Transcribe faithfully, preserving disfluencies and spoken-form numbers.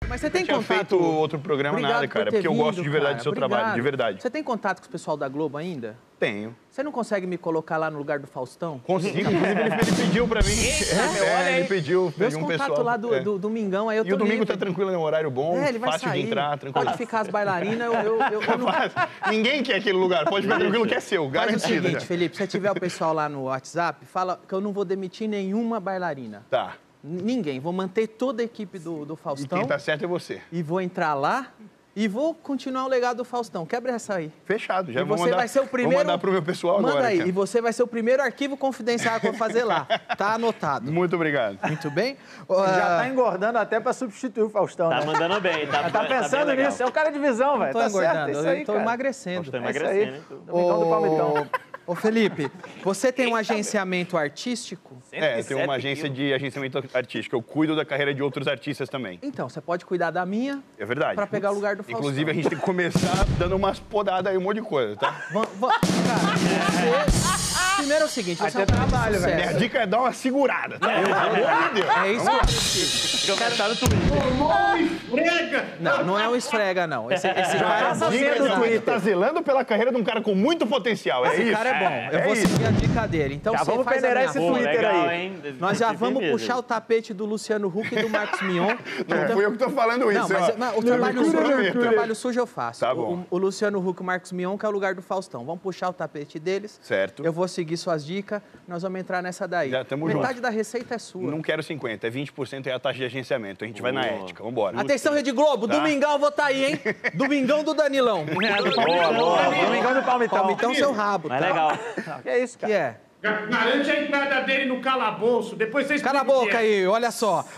Mas você tem tinha contato... feito outro programa, Obrigado nada, cara. por ter Porque eu vindo, gosto de verdade cara. do seu Obrigado. trabalho, de verdade. Você tem contato com o pessoal da Globo ainda? Tenho. Você não consegue me colocar lá no lugar do Faustão? Consigo, inclusive ele, ele pediu pra mim. É, é, ele pediu, Meus pediu um contatos pessoal. lá do, é. do Domingão, aí eu tô E o domingo livre. tá tranquilo, é um horário bom, É, ele vai fácil sair. de entrar, tranquilo. Pode ficar as bailarinas, eu, eu, eu, eu não... Ninguém quer aquele lugar, pode ficar tranquilo que é seu, Faz garantido. o seguinte, já. Felipe, se você tiver o pessoal lá no WhatsApp, fala que eu não vou demitir nenhuma bailarina. Tá. N- Ninguém. Vou manter toda a equipe do, do E Faustão. quem tá certo é você. E vou entrar lá e vou continuar o legado do Faustão. Quebra essa aí. Fechado, já E vou você mandar, vai ser o primeiro... vou mandar pro meu pessoal Manda agora. aí. cara. E você vai ser o primeiro arquivo confidencial que eu vou fazer lá. Tá anotado. Muito obrigado. Muito bem? Já Ah, tá engordando até pra substituir o Faustão, Tá né? mandando bem, tá, Tá pensando bem legal. nisso, é um cara de visão, velho. tô Tá engordando, certo, é isso aí, eu tô cara. emagrecendo. Tô É isso emagrecendo, aí. hein? Domingão do Palmitão. Ô, Felipe, você tem um agenciamento artístico? É, tem uma agência de agenciamento artístico. Eu cuido da carreira de outros artistas também. Então, você pode cuidar da minha É verdade. pra pegar o lugar do Faustão. Inclusive, a gente tem que começar dando umas podadas aí, um monte de coisa, tá? Va- va- Cara, você... Primeiro é o seguinte, você é um cara de trabalho, velho. Minha sucesso. dica é dar uma segurada, tá? Pelo amor de Deus. É isso que eu preciso. Eu quero tá no Twitter. Não, não é um esfrega, não. Esse, esse cara é passa bom. a Dica cena de no alguém que Twitter. tá zelando pela carreira de um cara com muito potencial, é Esse isso? cara é bom. Eu É vou isso. seguir a dica dele. Então Já você vamos faz a peneirar minha esse Pô, roupa. Twitter legal, aí. hein? Nós já Tem vamos mesmo. puxar o tapete do Luciano Huck e do Marcos Mion. Não fui eu que tô falando isso, Não, mas, ó. mas o, trabalho Loucura, sujo, loucura. o trabalho sujo eu faço. Tá O- bom. O, o Luciano Huck e o Marcos Mion, que é o lugar do Faustão. Vamos puxar o tapete deles. Certo. Eu vou seguir suas dicas, nós vamos entrar nessa daí. Já tamo Metade junto. da receita é sua. Não quero cinquenta, é vinte por cento é a taxa de agenciamento. A gente vai na Boa. ética, vambora. Atenção, Rede Globo, Tá. domingão eu vou estar aí, hein? Domingão do Danilão. Boa, boa. Domingão do Palmitão. Palmitão seu rabo, Mas tá? legal. Que é isso, Que cara? é? Garante a entrada dele no calabouço, depois vocês Cala a explicam o que boca é. aí, olha só.